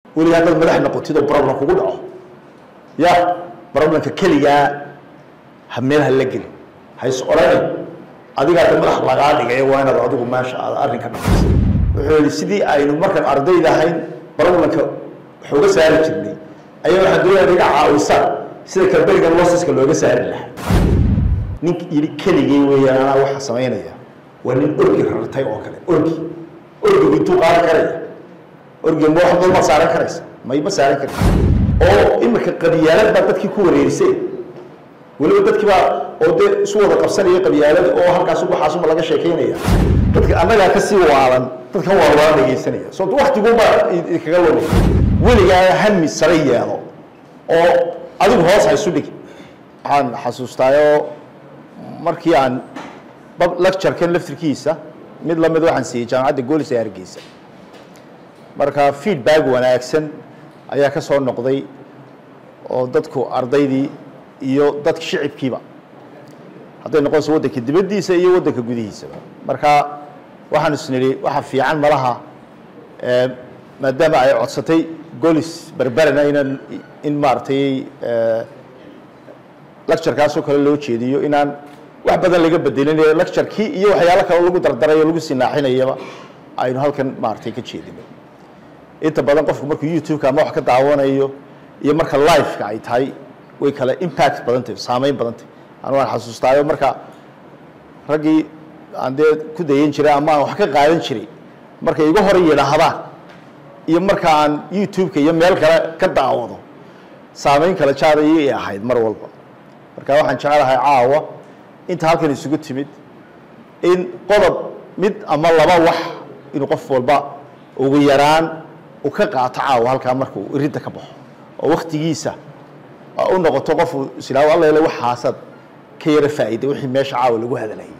ولي هذا المدح نقطي ده برامج كوجود يا برامج ككلية هميلها اللجل هاي سؤالي أديك هذا المدح لقاعد جاي وأنا بعده ماشي أرني كمان سيدي أي مركب أرضي ده هاي برامج حوجة سهلة جدا أيوة حدوية رجع عاوزة سيدي كبير كان وصلت كله سهل له نك يكلي ويا واحد سمعنا يا وإن أرجع رتاي وكله أرجع بيتو قال كره أرجع مو واحد ما صار كريس ما يبى صار كريس أو إما كقبيلات بدك يكون رئيسي ولو بدك بقى أو ده صورة قبسانية قبيلات أو هالكاسوب حاسوب لقى شيء كينيا بدك أنا لا كسي وعالم بدك هو وعالم يجي سنية صوت واحد يقول بقى يكلمني ولي جاي هم السرية هذا أو أديك هاس هيسودك عن حسوستايو مركي عن لكتشر كان لفتر كيسة مد لما دوحن سي جامعة الجول سيار كيسة marka feedback wanaagsan ayaa ka soo noqday oo dadku ardaydii iyo dadka shicibkiiba haday noqoso wadanka dibadiisa iyo wadanka gudihiisa marka waxaan isniri waxa fiican malaha maadaama ay codsatay golis barbarana in maartay lecture kaas oo kale loo jeediyo inaan wax badan laga bedelin lecture-kii iyo waxyaalo kale lagu dardarayo lagu sinaaxinayaba aynu halkan maartay ka jeedino inta badan qofku markuu YouTube ka ma wax ka daawanayo iyo marka live ka ay tahay way kala impact badan tahay saameyn badan tahay aan waan xasuustaayo marka ragii aan ku dayin jiray ama wax ka qaadan jiray marka igu hor yeedhahdaan iyo marka aan YouTube ka iyo meel kale ka daawado saameyn kala jaadayay ahayd mar walba marka waxaan jecelahay caawa inta halkan isugu timid in qodob mid ama laba wax inuu qof walba ugu yaraan وكقطع caaw halka markuu irinta ka baxo oo waqtigiisa oo noqoto qof silaaw Allah ilaa wax xaasad ka yara faa'iido wixii meesha caaw lagu hadalay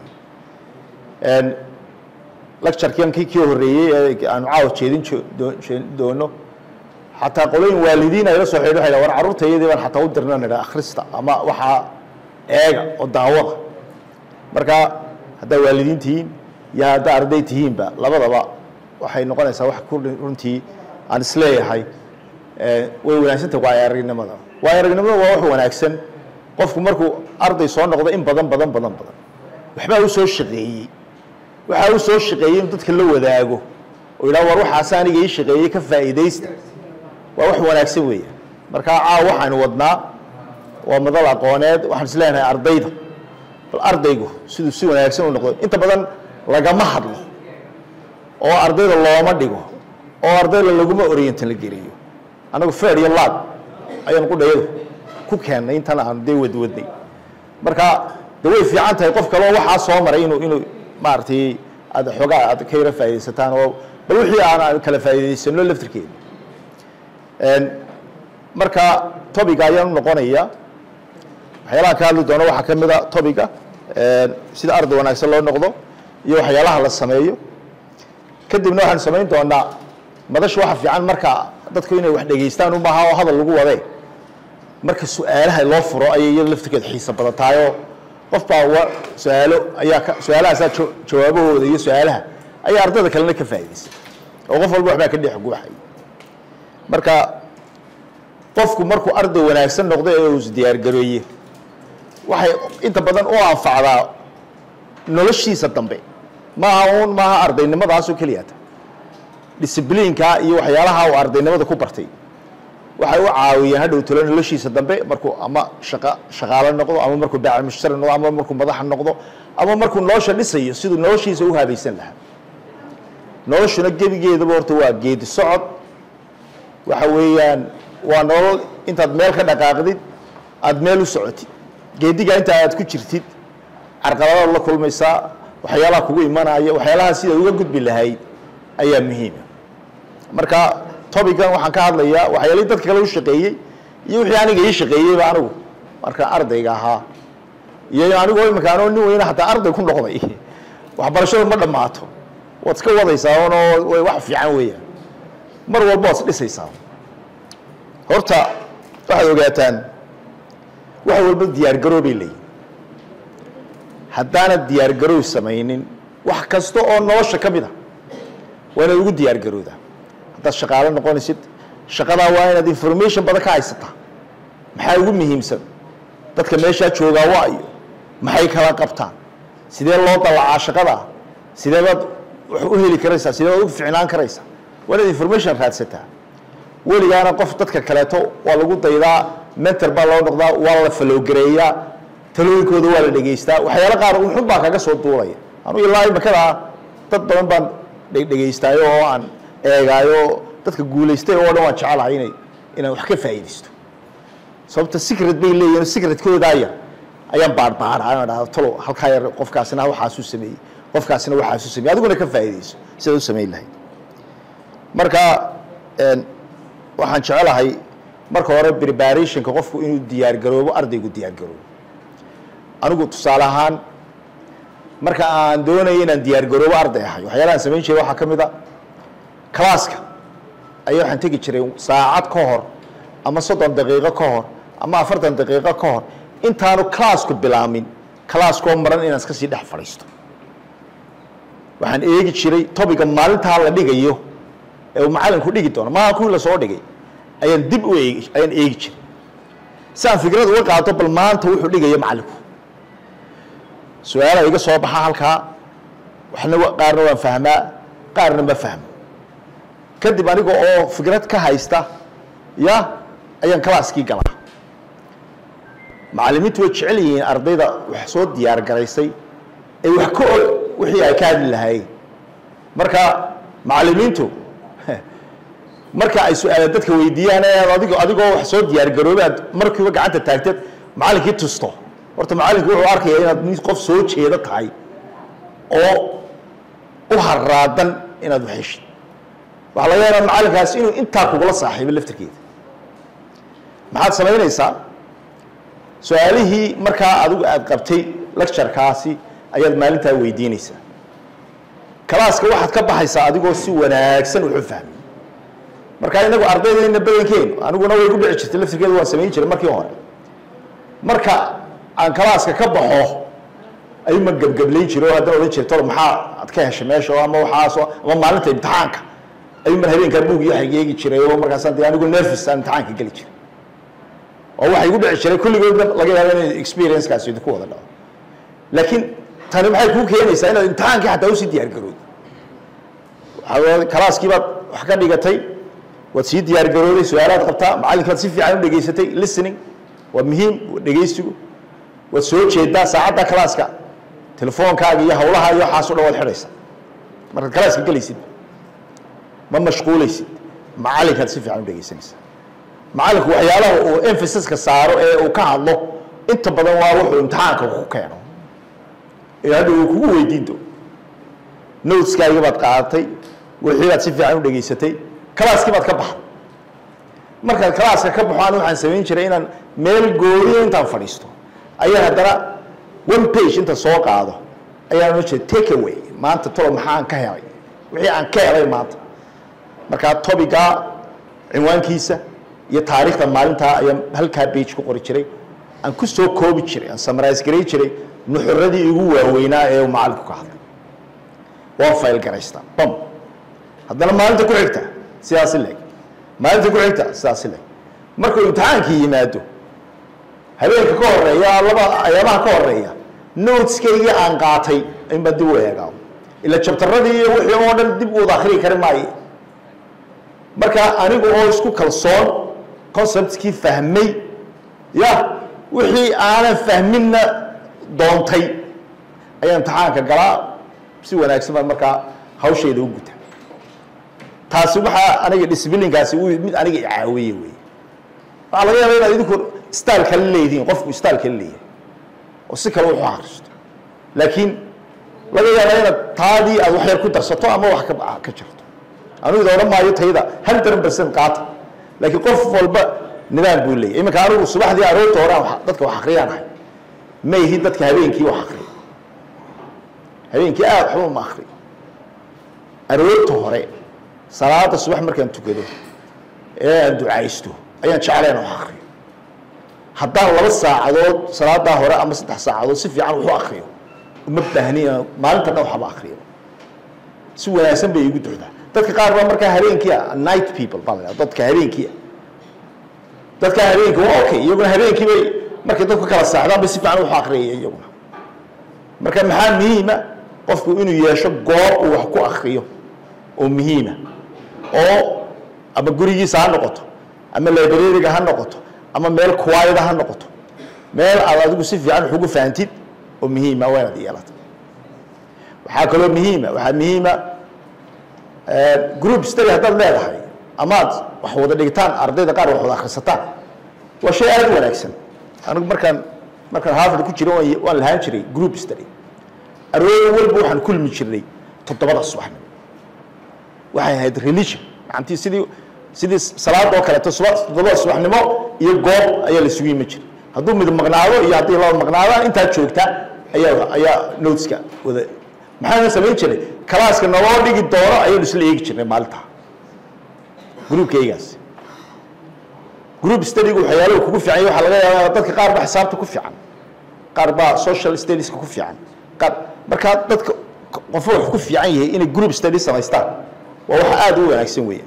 lecture-kan kii horeeyay aan caaw jeedin doono hatta qoloyin waalidiin ay la soo xidhay war carruurtayda waan hatta u dirnaa akhrista ama waxa eega oo daawada marka hadda waalidiintiin ya hadda ardaytiinba labadaba waxay noqonaysaa wax ku runtii aan isleeyahay way wanaagsan tahay aragnimada waa wax wanaagsan qofku markuu arday soo noqdo in badan waxba uu soo shaqeeyay waxa uu soo shaqeeyay dadka la wadaago oo ilaa war waxa asaaniga ii shaqeeyay ka faa'iideysta waa wax wanaagsan weeyaan marka waxaan wadnaa waa madal aqooneed waxaan isleeyahay ardayda bal ardaygu sidoo si wanaagsan u noqdo inta badan lagama hadlo oo ardayda looma dhigo oo ardayda laguma orientin la geliyo anagu fair iyo laad ayaan ku dhayado ku keenay intan aan wadwadnay marka way fiican tahay qof kale waxa soo maray inuu maartay aad xogaa aad ka yara faa'iideysataan oo bal wixii aan kala faa'iideysano laftirkeeda marka topic ayaan noqonaya waxyaalaha ka hadli doono waxa kamid ah topic-ga sida arday wanaagsan loo noqdo iyo waxyaalaha la sameeyo kadibna waxaan sameyn doonaa madash waxa fiican marka dadku inay wax dhageystaan uma aha oo hadal lagu waday marka su'aalaha loo furo ayay laftirkeed xiisa badan tahay qof baa su'aalaha jawaabahooda iyo su'aalaha ay ardayda kalena ka faa'iideysay oo qof walba waxba ka dhix guuxay marka qofku markuu arday wanaagsan noqdo ee uu diyaar gareeyay waxay inta badan u anfacdaa noloshiisa dambe maaha ardaynimadaas oo kaliya discipline-ka iyo waxyaalaha uu ardaynimada ku bartay waxay u caawiyaan hadhow talo noloshiisa dambe markuu ama shaqaale noqdo ama markuu baac mushtari noqdo ama markuu madax noqdo ama markuu nolosha dhisayo sidoo noloshiisa u habaysan lahaa noloshuna gebigeedaba horta waa geedi socod waxa weeyaan waa nolol intaad meel ka dhaqaaqdid aad meel u socotid geediga inta aad ku jirtid carqalado la kulmaysaa waxyaalaha kugu imanaya waxyaalaha sida uga gudbi lahayd ayaa muhiim marka topic-gan waxaan ka hadlayaa waxyaalaha dadka kale u shaqeeyay iyo wixii aniga ii shaqeeyay baa anigu marka ardayga ahaa iyo anigu imika aan nin weyn hatta arday ku noqday waxbarashadu ma dhamaato waad iska wadaysaa oo wax fiican weeyaan mar walba waad dhisaysaa horta waxaad ogaataan wax walba diyaar garoobay leeyahay haddaana diyaar garow samaynin wax kasta oo nolosha ka mid ah waa inaad ugu diyaar garowdaa haddaad shaqaale noqonaysid shaqadaa waa inaad information badan ka haysataa maxaa ugu muhiimsan dadka meeshaa joogaa waa iyo maxay kala qabtaan sidee loo dalacaa shaqada sidee baad wax u heli karaysaa sidee baad u ficnaan karaysaa waa inaad information raadsataa weligaana qof dadka kaleeto waa lagu daydaa mentor baa loo noqdaa waa la falowgareeyaa talooyinkooda waa la dhegaystaa waxyaalo qaar uxun baa kaga soo duulaya anugu ilaa imakadaa dad badan baan dhegaystaayo oo aan eegaayo dadka guulaystay oo dhan waan jecelahay inaan wax ka faa'iidaysto sababta secret bay leeyihiin secretkooda ayaan baarbaaraa aan idhaahdo talo halkaa yar qofkaasina waxaasuu sameeyey qofkaasina waxaasuu sameeyey adiguna ka faa'iidayso sidaad u samayn lahayd marka waxaan jecelahay marka hore preparationka qofku inuu diyaargaroobo ardaygu diyaargaroobo anigu tusaale ahaan marka aan doonayo inaan diyaargaroobo arday ahay waxyaalahan samayn jiray waxaa ka mid a kalaaska ayaa waxaan tegi jiray saacad ka hor ama 30 daqiiqo ka hor ama 40 daqiiqo ka hor intaanu classku bilaamin classkoo maran inaan iska sii dhex fadhiisto waxaan eegi jiray topiga maalintaa la dhigayo ee uu macallinku dhigi doono maaha kuwii la soo dhigay ayaan dib u eegi jiray si aan fikrad uga qaato bal maanta wuxuu dhigayo macallinku su-aalaha iga soo baxa halkaa waxna qaarna waan fahmaa qaarna ma fahmo kadib aniga oo fikrad ka haysta ya ayaan kalaaskii galaa macallimiintu way jecel yihiin ardayda wax soo diyaar garaysay ee wax ka og wixii ay ka hadli lahaayeen marka macallimiintu marka ay su-aala dadka weydiiyaan adigoo wax soo diyaar garoobay aad markiiba gacanta taagteed macallinkii tusto horta macallinku wuxuu arkaya inaad mid qof soo jeeda tahay oo u haraadan inaad wax heshid waxaa laga yaabaa macallinkaasi inuu intaa kugula saaxiibo laftirkeeda maxaad samaynaysaa su-aalihii markaa adigu aad qabtay lecturekaasi ayaad maalintaa weydiinaysaa kalaaska waxaad ka baxaysaa adigoo si wanaagsan wuxu fahmay markaa inagu ardaydeena badankeenu aniguna way gu dhici jirtay laftirkeeda waan samayn jiray markii hore marka aan kalaaska ka baxo ayuuma gebgeblayn jiro oo haddana odhan jiray tolo maxaa ad ka heshay meesha ama waxaasoo ama maalinta imtixaanka ayuuman habeenkaa buug iyo xageegi jiray oo markaasaan dee anigu nervous aan imtixaanka geli jiray oo waxay igu dhici jiray kulligoodna laga yaabo inay experience-kaasi idinku wada dhaco laakiin tani maxay kuu keenaysaa inaad imtixaankii xataa usii diyaar garowdo kalaaskii baad wax ka dhigatay waad sii diyaar garooday su-aalaad qabtaa macallinkaad si fiican u dhegaysatay listening waa muhiim dhegaysigu waad soo jeedaa saacadda kalaaska telefoonkaaga iyo hawlaha iyo waxaasoo dhan waad xidhaysa markaad kalaaska gelaysid ma mashquulaysid macallinkaad si fiican u dhegaysanaysaa macallinku waxyaalaha uu emphasis-ka saaro ee uu ka hadlo inta badan waa wuxuu imtixaanka ku keeno ee hadda uu kugu weydiin doono noteskaagii baad qaadatay wixii baad si fiican u dhegaysatay kalaaskii baad ka baxday markaad kalaaska ka baxo aan waxaan samayn jiray inaan meel gooniyo intaan fadhiisto ayaa haddana one page inta soo qaado ayaan ohan jiray take away maanta tolo maxaan ka helay wixii aan ka helay maanta markaa topiga cinwaankiisa iyo taariikhda maalintaa ayaan halkaa page ku qori jiray aan ku soo koobi jiray aan summarize garay jiray nuxuradii ugu waaweynaa ee uu macallinku ka hadlay waan fayl garaystaa bam haddana maalinta ku xigta sidaasi leeg maalinta ku xigta sidaasi leeg markuu imtixaankii yimaado habeenka ka horeeya laba ayaamaha ka horeeya noteskaygii aan qaatay in baan dib u eegaa ila jabtaradii iyo wixii oo dhan dib u wada akhriyi kari maayo marka anigu oo isku kalsoon conceptkii fahmay ya wixii aanan fahminna doontay ayaan imtixaanka galaa si wanaagsan baan markaa hawshayda u guta taasi waxaa aniga disciplinekaasi mid aniga caawiye wey waxaa laga yaabaa inaad idinku style kale leedihiin qofku style kale leeyahay oo si kale wuxu akhristo laakiin laga yaabaa inaad taadii aad wax yar ku darsato ama wax ka jarto anigu ida odhan maayo tayda 100% qaata laakiin qof walba nidaam buu leeyahay iminka anigu subaxdii aroorta hore dadka wax akhriyaan ahay ma yihiin dadka habeenkii wax akhriya habeenkii aad waxba ma akhriyo aroorta hore salaada subax markaan tukado ee aan ducaysto ayaan jeclayn wax akhriyo haddaan 2 saacadood salaadaa hore ama 3 saacadood si fiican wuxuu akhriyo uma baahniya maalinta dhan waxba akhriyo si wanaagsan bay igu ducdaa dadka qaar baa markaa habeenkii night people baa la dadka habeenkii waa okay iyaguna habeenkii bay markay dadku kala saaxdaan bay si fiican u aqriyay iyaguna marka maxaa muhiima qofku inuu yeesho goob uu wax ku akhriyo oo muhiima oo ama gurigiisa ha noqoto ama library-ga ha noqoto ama meel quiet ha noqoto meel aad adigu si fiican wax ugu fahamtid oo muhiima waa inaad yeelato waxaa kaloo muhiima group study haddaad leedahay amaad wax wada dhigtaan ardayda qaar wax wada akhrisataan waa shay aad u wanaagsan anigu markaan Harvard ku jiro waan lahaan jiray group study arooyo walba waxaan kulmi jirnay 7 subaxnimo waxay ahayd religion maantii sidii salaad oo kale 7 subaxnimo iyo goob ayaa la isugu yimi jiray hadduu mid maqnaado iyo haddii laba maqnaadaan intaa joogta ayaa noteska wada maxaan samayn jiray kalaaska naloo dhigi doono ayaynu isla eegi jirnay maalinta groupkaygaas group study waxyaalo kugu fiican waxa laga yaabaa dadka qaar ba xisaabta ku fiican qaar ba social studies ku fiican qaar marka dadka qof wax ku fiican yahay in group study samaystaan waa wax aad u wanaagsan weeyaan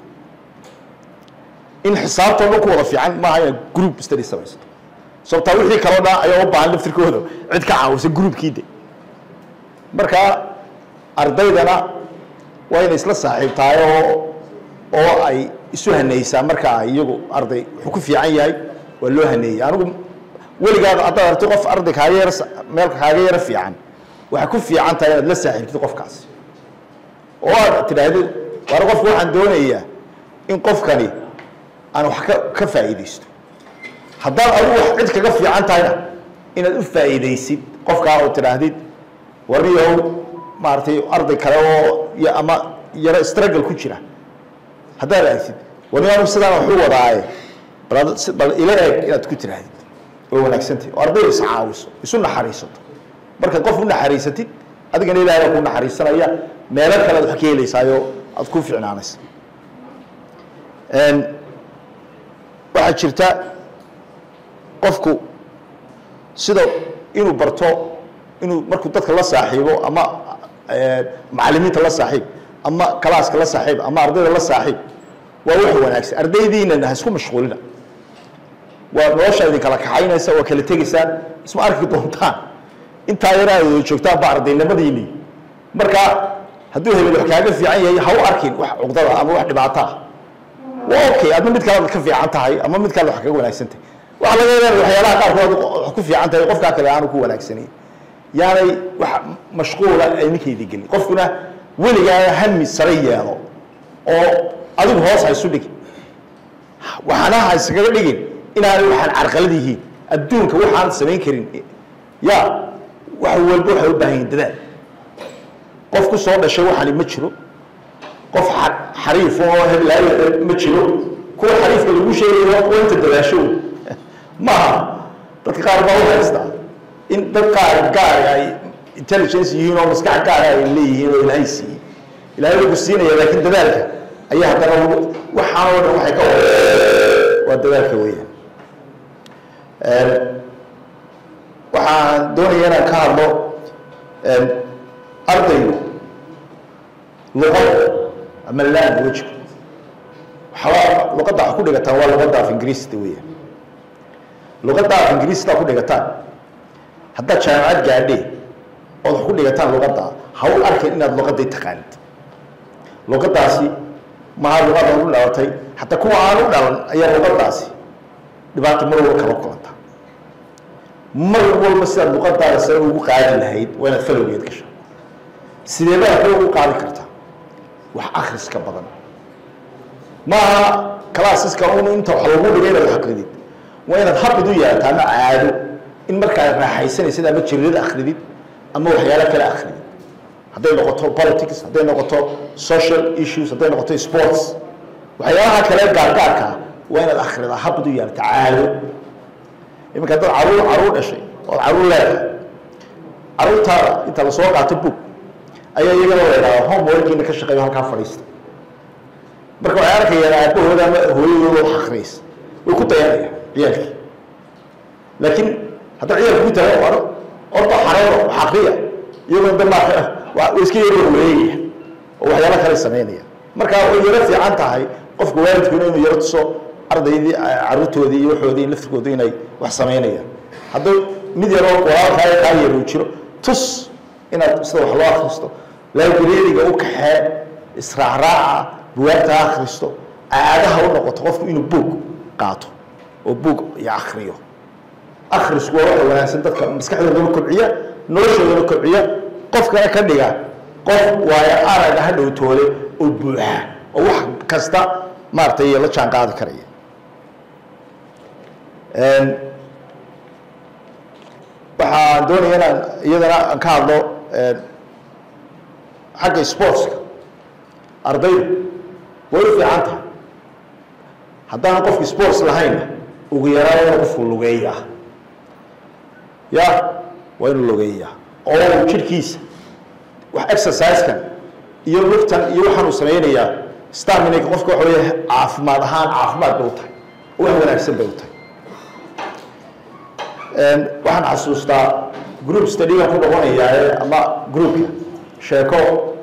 in xisaabta lagu wada fiican ma aha group study samaysto sababta wixii kala dhaa ayaa u baahan laftirkooda cid ka caawisa groupkiida marka ardaydana waa inay isla saaxiibtaay oo ay isu hanaysaa marka iyagu arday wuxuu ku fiican yahay waa loo haneeyay anigu weligaad haddaad aragtid qof arday meel kaaga yara fiican waxay ku fiican tahay inaad la saaxiibtid qofkaas oo aad tidhaahdid war qofku waxaan doonayaa in qofkani aan wax ka faa'iidaysto haddaad adigu wax cid kaga fiican tahayna inaad u faa'iidaysid qofkaa oo tidhaahdid warniyow maaragtay arday kale oo ama yara struggle ku jira haddaad aragtid warniyow sidaan wax u wadaaye bal ila eeg inaad ku tidhaahdid oo wanaagsantahay oo ardayda is caawiso isu naxariisato markaad qof u naxariisatid adigana ilaahay ku naxariisanaya meelo kale wax ka helaysaayo aad ku fiicnaanaysa waxaa jirta qofku sida inuu barto inuu markuu dadka la saaxiibo ama macallimiinta la saaxiib ama kalaaska la saaxiib ama ardayda la saaxiib waa wax wanaagsan ardaydiina ha isku mashquulina waa nolosha idin kala kaxaynaysa waa kala tegaysaan isma arki doontaan intaa yaraa joogtaan ba ardaynimadiini marka hadduu hebel wax kaaga fiican yahay ha u arkin wax cuqdada ama wax dhibaato ah waa okay adna mid kale ka fiican tahay ama mid kale wax kaga wanaagsan tahay waxa laga yaabaa waxyaalaha qaarkood wax ku fiican tahay qofka kale aanu ku wanaagsaneyn yaanay wax mashquula ay ninkeedii gelin qofkuna weligaa hami sare yeelo oo adigu hoos haysu dhig waxaana ha iskaga dhigin inaanay waxaan carqalad yihiin adduunka waxaan samayn karin ya wax walba waxay u baahan yihiin dadaal qof ku soo dhashay waxaan ma jiro qof xariif oo heblaay ma jiro kuwa xariifka lagu sheegayo waa inta dadaasho maaha dadka qaar baa u haysta in dad qaar gaar ay intelligence yihiin oo maskax gaar ay leeyihiin oo ilaahay siiyey ilaahay wuxuu siinaya laakiin dadaalka ayaa haddana waxaan oo dhan waxay ka waa dadaalka weeyaan waxaan doonayaa inaan ka hadlo ardaygu luqad ama language luqadda wax ku dhigataan waa luqadda af ingiriisida weeyaan luqadda af ingiriisida ku dhigataan haddaad jaamacad gaadheen ood wax ku dhigataan luqadda ha u arkin inaad luqadday taqaanid luqaddaasi maha luqadda u dhalatay hataa kuwa aan u dhalan ayaa luqaddaasi dhibaato mar walba kala kulanta mar walba sidaad luqaddaada sare ugu qaadi lahayd waa inaad falowgeed gasho sidee baad kale ugu qaadi kartaa wax akhriska badan maaha classeska un inta wax lagu dhigay inaad wax akridid waa inaad habid u yeelataa ama caado in markaad raaxaysanaysid ama jirirada akridid ama waxyaalo kale akridid hadday noqoto politics hadday noqoto social issues hadday noqoto sports waxyaalaha kale gaargaarka waa inaad akhridaa habid u yeelata caado iminka haddaad caruur dhashay ood caruur leedahay caruurtaada inta lasoo qaato book ayaa iyagana la yidhahdaa homeworkiina ka shaqeeyo halkaa fadhiista marka waxay arkayaan aabahooda ama hooyadooda wax akhriyaysa way ku dayanayaan ciyaalkii laakiin haddaa ciyaalku ku tahay orda xareero wax akriya iyagoo dama way iska yaroo wareegaya oo waxyaalo kale samaynaya marka way yara fiican tahay qofka waalidkuna inuu yara tuso ardaydii caruurtoodii iyo waxoodii laftirkooda inay wax sameynayaan hadduu mid yaroo walaalkaaga kaa yar uu jiro tus inaad sida wax loo akhristo librariga u kaxee israacraaca buwaagta akhristo caadaha u noqoto qofku inuu buug qaato oo buug iyo akhriyo akhrisku waa wax wanaagsan dadka maskaxdooda kobciya noloshooda kobciya qofkana ka dhiga qof waayo arag ah dhow toole oo buuxa oo wax kasta maartay la jaan qaadi karaya waxaan doonayaa inaan iyadana ka hadlo xagga sportska ardaydu way u fiican tahay haddaan qofki sports lahayn ugu yaraan inuu qofku lugeeyaa ya waa inuu lugeeyaa oo jirkiisa wax exercise-kan iyo lugtan iyo waxaan uu sameynayaa stamina qofka waxa weeye caafimaad ahaan caafimaad bay u tahay wax wanaagsan bay u tahay waxaan xasuustaa group study-ga ku noqonayaa ama groupka sheeko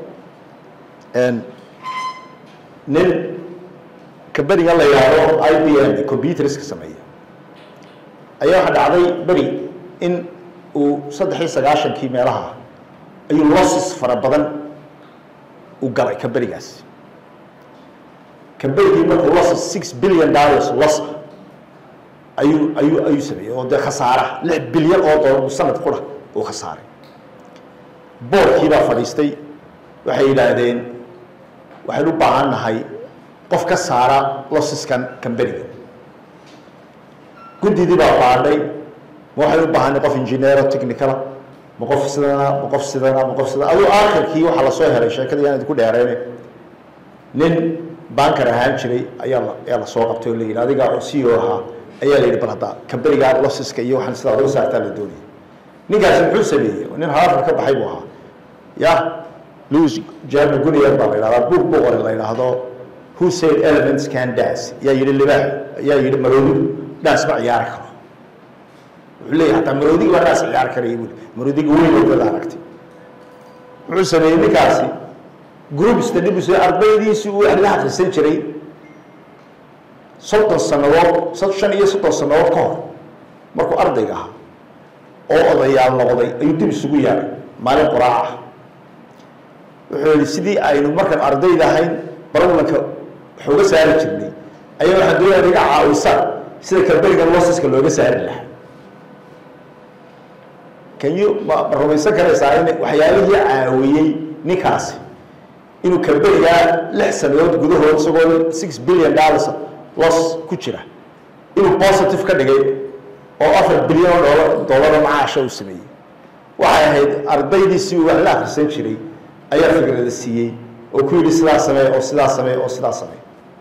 nin kabariga la yiraahdo IBM computerska sameeya ayaa waxa dhacday bari in uu 93 meelaha ayuu losses fara badan u galay kabarigaas kabarigii markuu losses $6 billion loss ayuu sameeyay oo khasaara $6 bilyan oo sanad qura oo khasaaray boardkii baa fadhiistay waxay yiraahdeen waxaan u baahanahay qof ka saara losseskan kambariga gudidii baa baadhay waxay u baahanay qof engineer technical ma qof sidana aduu aakhirkii waxa la soo helay sheekada inay ku dheereeyeen nin banker ahaan jiray ayaa la soo qabtay oo la yiraahdo adiga oo CEO ahaa ayaa la yiri bal hada kambariga losseska iyo waxaan sidaa loo saartaa la doonay ninkaas wuxuu sameeyay nin Harvard ka baxay buu ahaa ya Louis German Gunier baa la yiraahdaa book boqor la yiraahdo who said elements can dance yaa yiri libaax yaa yiri maroodi dance ma ciyaar karo wuxuu leeyahay hataa maroodiga waa dance ciyaar karay maroodiga weyn oo la aragtay wuxuu sameeyay ninkaasi group study buu soo ardaydiisi uu wax la akhrisan jiray 30 sanadood ka hor markuu ardayga ahaa oo odayaal noqday ayuu dib isugu yaaray maalin quraac wuxuu yiri sidii aynu markaan ardayda ahayn barnaamijka xooga saari jirnay ayaa waxa doonayaa iga caawisa sida karbariga losseska looga saari lahaa can you barnaamijka kale saarin waxyaalihii caawiyay ninkaasi inuu karbariga 6 sanadood gudahood isagoo $6 billion loss ku jira inuu positive ka dhigay oo $4 bilyan macaash uu sameeyay waxay ahayd ardaydiisii wax la akhrisan jiray ayaa fikrada siiyay oo ku yiri sidaas samee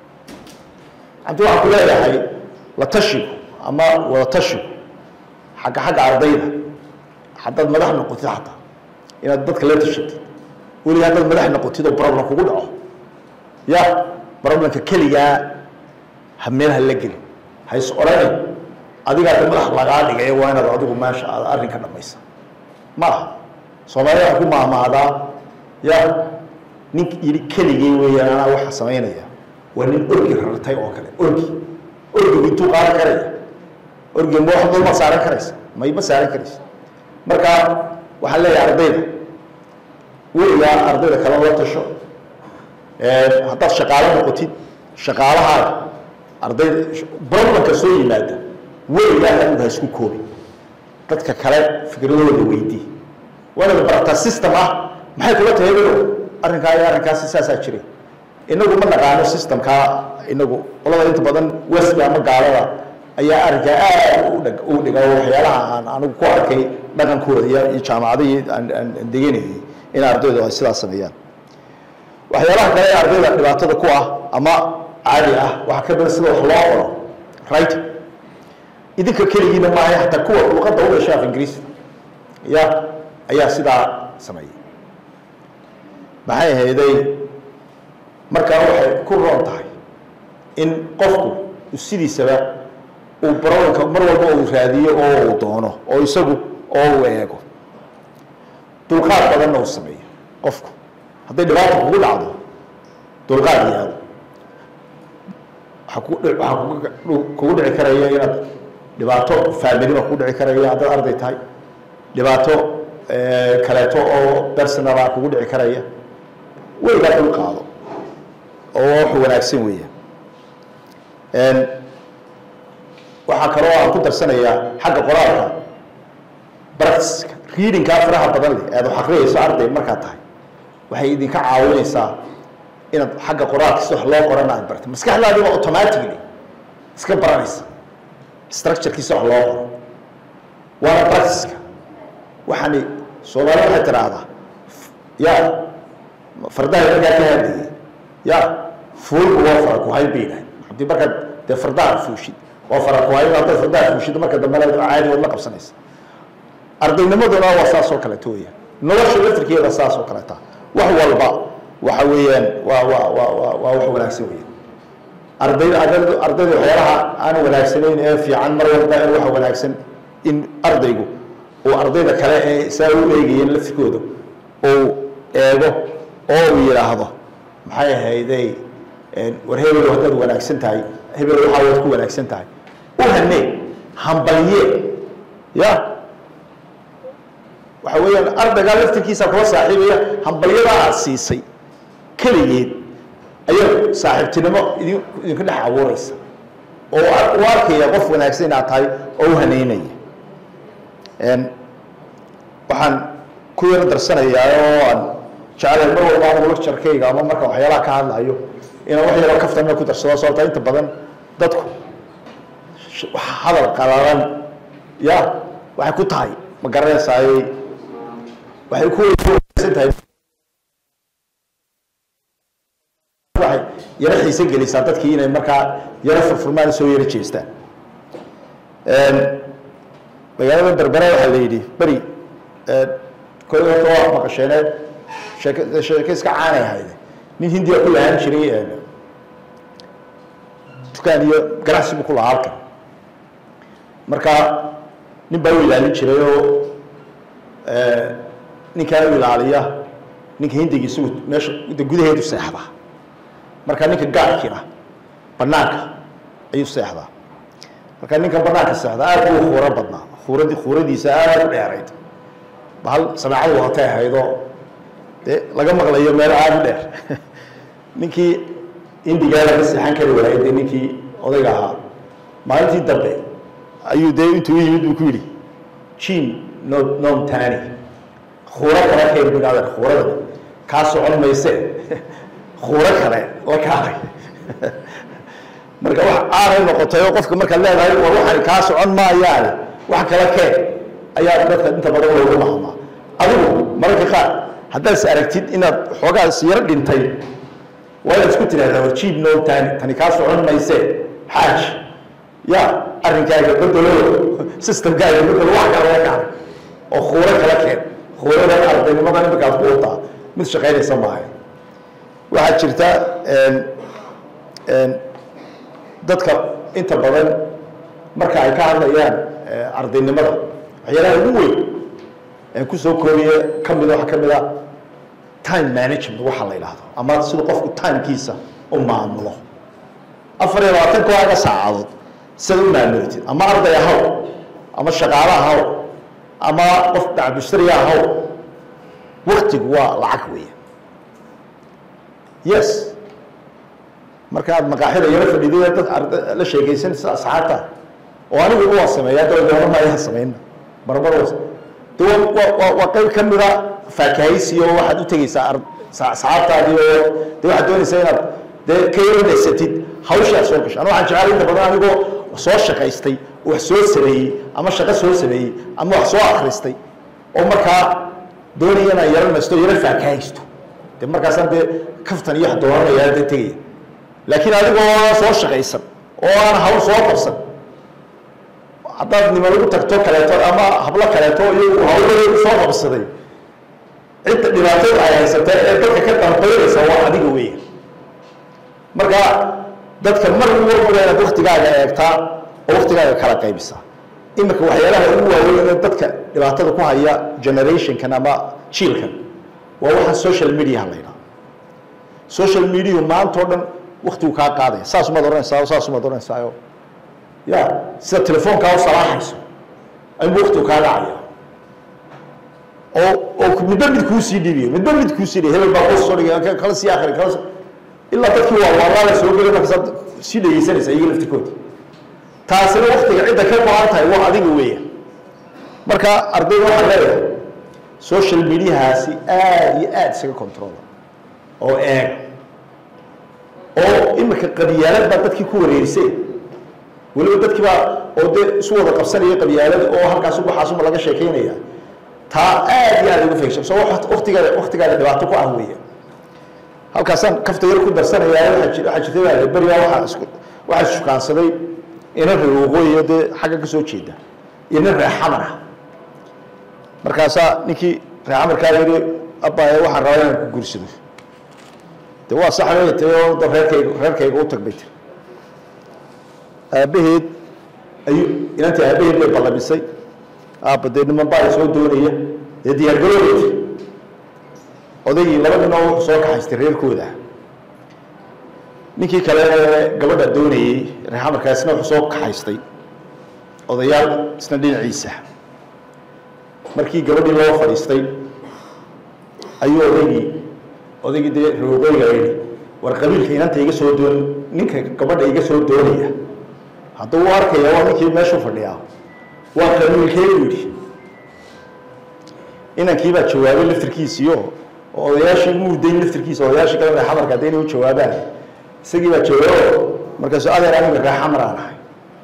antu waxa ku leeyahay la tashi ama wada tashi xagga ardayda hadda madax noqotid hata inaad dadka la tashid wali hadda madax noqotid oo problem kugu dhaco ya problemka kaliya hameenha la gali hays oranay adiga madax laga dhigay waa inaad adigu maasha arrinka dhamaysa ma Soomaaliya ku maamaada ya nink yiri kaligay weeyana waxa sameeynaya waa nin orgi rartay oo kale orgi intuu qaar karay orgi ma wax ma saaran karaysa ma saaran karaysa marka waxa leeyahay ardayda weliga ardayda kala la tasho hadda shaqaale noqotid shaqaalaha ardayda problemka soo yimaada weliga aad isku koobi dadka kale fikradooda weydii wala barata system maxay kula tahay arrinkaas saasaa jiray inagu ma naqaano systemka inagu walada inta badan west ama gaalada ayaa arrinka aad u dhiga waxyaalaha aan anigu ku arkay dhaqankooda iyo jaamacadaha aan deganay in ardaydu ay sidaas sameeyaan waxyaalaha kale ardayda dhibaatada ku ama caadi waxa ka badan sida wax loo qoro right idinka kaligiina ma aha hatta kuwa luqadda u dhashay Ingiriis ayaa sidaa sameeyay maxay hayday marka waxay ku roon tahay in qofku sidiisaba uu barnaamijka mar walba uu raadiyo oo uu doono oo isagu oo uu eego dulqaad badan uu sameeyo qofku haddii dhibaato kugu dhacdo dulqaad yaado kugu dhici karaya inaad dhibaato faamilima kugu dhici karaya haddaad arday tahay dhibaato kaleeto oo personala kugu dhici karaya weligaa dulqaado oo wax wanaagsan weeyaan waxaa kaloo aan ku darsanayaa xagga qoraalka practice readingka faraha badan leh aad wax akhriyayso arday markaad tahay waxay idinka caawinaysaa inaad xagga qoraalka si wax loo qorana aad barto maskaxdaadiiba automatically iska baranaysa structurekiisa wax loo qoro waana practiceka waxaani Soomaaliya waxay tiraahdaa yaa fardaha markaa ka hadlayay yaa fuulku waa fara ku haybiinay haddii markaad dee fardaha fuushid waa fara ku haybiinay haddaad fardaha fuushid marka dambena caadi waad la qabsanaysa ardaynimaduna waa saas oo kale tooya nolosha laftirkeeda saas oo kale taa wax walba waxa weeyaan waa wax wanaagsan weeyaan ardayda waxyaalaha aan wanaagsanayn ee fiican mar walba in wax wanaagsan in ardaygu oo ardayda kale ee saa u eegayeen laftirkooda oo eego oo uu yiraahdo maxay ahaydey war hebel haddaad wanaagsan tahay hebel waxa waad ku wanaagsan tahay u hanay hambalye ya waxa weeyaan ardayga laftirkiisa kula saaxiibaya hambalyada aad siisay kaligeed ayaa saaxiibtinimo idinka dhex abuuraysa oo u arkaya qof wanaagsan inaad tahay oo u haneynaya waxaan ku yar darsanayaa oo aan jecelahay mar walba anigu lecturekayga ama marka waxyaalaha ka hadlayo inaan wax yaro kaftana ku darsado sababta inta badan dadku hadal qalalan ya waxay ku tahay ma garanaysaa waxay ku wanaagsan tahay waxay yara xiise gelisaa dadkii inay markaa yara furfurmaan soo yara jeestaan magaalada Berbera waxaa la yidhi beri كل واحد ما قشيناه شركة كعانة هاي نين هندية كلها هنشري كان يقرأس بكل عالك مركا نبوي لالي شريو نكانوا العالية نك هندي يسوت مش تقولي هي تسحبها مركا نك قاعد كنا بناك أيو سحبها مركا نك بناك السحبها أكو خورة بدنا خورة دي ساعة بعيد bahal samaacadu waatay haydo laga maqlayo meel aad u dheer ninkii indigaala ka saxan kari waayay ninkii odayga ahaa maalintii dambe ayuu intuu yimid uu ku yiri chin no tani khura kale ka yimid khurada ka socon mayse khura kale la kaalay marka wax aan noqotay qofka marka leedahay war waxaan ka socon maayaan wax kale kee ayaa dadka inta badan loogu mahmaa adigu marka qaar haddaad is aragtid inaad xoogaas yar dhintay waa isku tiraahdaa wajiib no tani ka socon mayse xaaj ya arrinkaaga bedelo systemkaaga bedelo wax kale ka oo khura kala keen khurada ardaynimada marka aad ku wataa mid shaqeynaysa maahay waxa jirta dadka inta badan marka ay ka hadlayaan ardaynimada waxyaalaha ugu weyn ee ku soo koobiye kamid waxa kamid ah time management waxa la yiraahdo ama sida qofku timekiisa u maamulo 24 saacadood sida u maamultid ama arday ahaw ama shaqaale ahaw ama qof dacbishri ahaw waqtigu waa lacag weeye yes markaad maqaaxida yara fadhiday dad la sheegaysan saacada oo anigu waa sameeyaa dawladda ma ay sameeyeen barbar وقيل كمرة فكايسي واحد وتجيسا ساعات هذه ده واحد دوني سينا ده كيرو نسيتيد هاوش أسوقش أنا واحد شغال إنت بدنا نقول صوش شقيستي وحسوس سبي أما شقة سوس سبي أما حسوا آخرستي ومركا دوني أنا يرى مستو يرى فكايستو ده مركا سند كفتني يحضرنا يا ده تيجي لكن هذا هو صوش شقيسن وأنا هاوش صوت haddaad nimanku tagto kaleeto ama hablo kaleeto iyo hawlada soo qabsaday inta dhibaatada ay haysatay ee dadka ka dambeeyay waa adiga weey marka dadka mar walba waa waqtigaaga eegtaa oo waqtigaaga kala qaybisa imika waxyaalaha ugu waaweyn ee dadka dhibaatada ku haya generation kan ama children waa waxa social media la yiraahdo social media maanta oo dhan waqti uu ka qaaday saas uma doranaysaa ya sida telefoonka oo salaaxayso ay waqti uu ka dhacaya oo midba ku sii dhibiyo hebel baa qof soo dhigay kala sii akhri kala illa dadkii waa la soo galay markaad si dhageysanaysa iyaga laftirkooda taasina waqtiga cidda ka qaatay waa adiga weeyaan marka ardayda waxa leeyahay social media haasi aad iyo aad isaga control oo imika qabyaalad baa dadkii ku wareerisay waliba dadkii baa oo isu wada qabsanaya qabyaalad oo halkaas waxaasuma laga sheekeynaya taa aad iyo aad ugu feegsho soo waqtiga dhibaato ku ah weeyaan halkaasaan kafta yar ku darsanayaa waxa jirtay bariga waxa shukaansaday ina ruuqooyo xagga ka soo jeeda ina raaxamar markaasa ninkii raaxamarka yiri abbaay waxa rabaa inaan ku guursado waa sax weeye tayo reerkayga u tag baytir aabaheed inantii aabaheed bay ballabisay aabbadeed niman baa soo doonaya diyaar garoobaysa odaygii laba nin oo soo kaxaystay reerkooda ninkii kale gabadha doonayay raaxamarkaasna wuxuu soo kaxaystay odayaal isna dhinaciisa markii gabadhii loo fadhiistay ayuu odaygii dee roogayga yidhi war qabiilka inanta iga soo doon ninka gabadha iga soo doonaya hadduu u arkaya waa ninkii meeshuu fadhiyaa waa qabiilkeedu yidhi inankii baa jawaabay laftirkiisiyo oo odayaashii muudayn laftirkiisa odayaashii kale raaxamarka hadday inay u jawaabaan isagii baa jawaabo markaasuu adeer aniga raaxamar aan ahay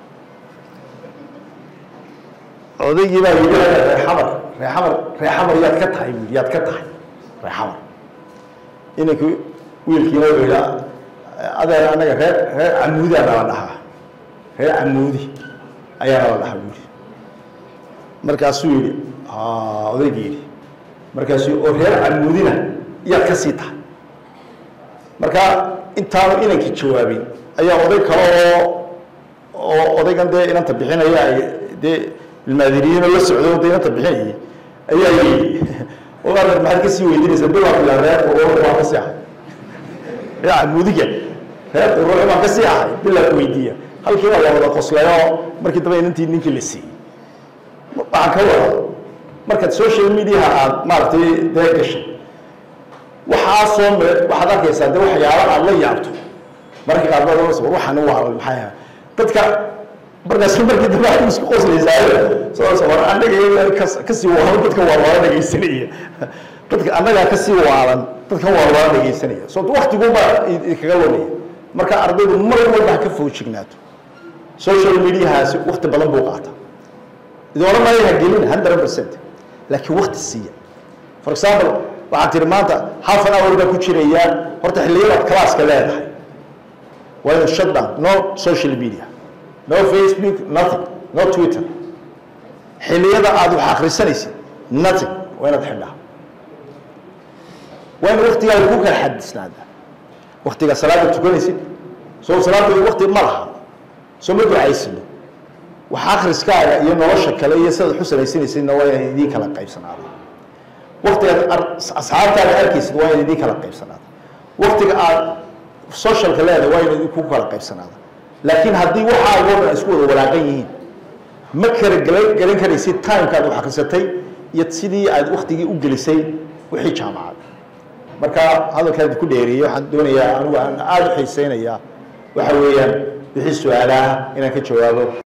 odaygii baa yidhi raaxamar yaad ka tahay raaxamar inankii wiilkiina wuxuu yidhi adeer anaga reer camuudi nala dhahaa reer camuudi ayaa nala dhahaa buuri markaasuu yidhi odaygii yidhi markaasuu oo reer camuudina yaad ka sii tahay marka intaanu inankii jawaabin ayaa oday kale oo odaygan dee inanta bixinaya dee ilmaadiriyiin la socdo dee inanta bixinayay ayaa yidhi وأنا ما حد كسي ويدرس بلا في العراق وروح ما كسي يا موديك هذا روح ما كسي بلا ويدية هل كذا ولا قصلايا مركز تبين أنت نيك لسي بعكوا مركز سوشيال ميديا مارتي دايش وحاصم وحدك يسد وحياة الله يعبده مركز قبل روح نوع الحياة تذكر markaas markii dibadda isku qosleysaa soo anaga kasi waalan dadka waa dhageysanaya dadka anaga kasi waalan dadka waa dhageysanaya soo waqtigu ba kaga lumay marka ardaydu mar walba ka foojignaato social media haasi waqti badan buu qaata idoo ma yahay gelin 100% laakiin waqti siiya for example waxa tir maanta half an hour ku jiraya horta xilliyada class-ka leedahay waa shut down no social media no Facebook, nothing, no Twitter. حليدا عادوا حاخرسانيسي nothing وين تحلها وين وقتها يكون الحدث هذا وقتها صلاة تكونيسي سو صلاة الوقت مرها سو مدو عيسلو وحاخرس كايا ينورش كليه سد حسن يسين نوايا يديك لا قيبسنا وقتها اصحاب تاع اركيس نوايا يديك لا قيبسنا وقتها سوشيال كليه نوايا يديك لا قيبسنا لكن هذه waxaa loo isku wada walaaqan yihiin ma kala galan karaysi time ka wax xaqsatay iyo sidii aad waqtigii u gelisay wixii jaamacad marka hadalkaad ku dheereeyay waxaan doonayaa anigu aan aad u xiiseynaya waxa weeyaan wixii su'aalaha inaan ka jawaabo